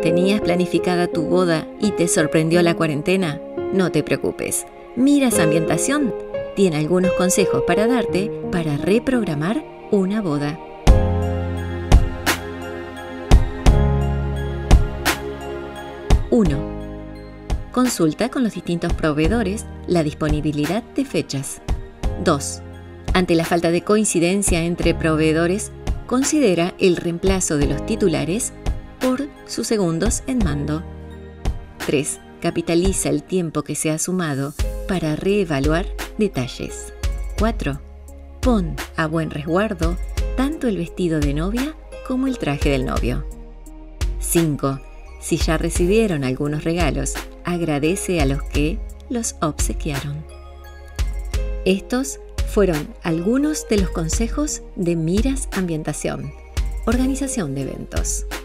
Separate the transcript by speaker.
Speaker 1: ¿Tenías planificada tu boda y te sorprendió la cuarentena? No te preocupes. Miras Ambientación tiene algunos consejos para darte para reprogramar una boda. 1. Consulta con los distintos proveedores la disponibilidad de fechas. 2. Ante la falta de coincidencia entre proveedores, considera el reemplazo de los titulares por sus segundos en mando. 3. Capitaliza el tiempo que se ha sumado para reevaluar detalles. 4. Pon a buen resguardo tanto el vestido de novia como el traje del novio. 5. Si ya recibieron algunos regalos, agradece a los que los obsequiaron. Estos fueron algunos de los consejos de Miras Ambientación, organización de eventos.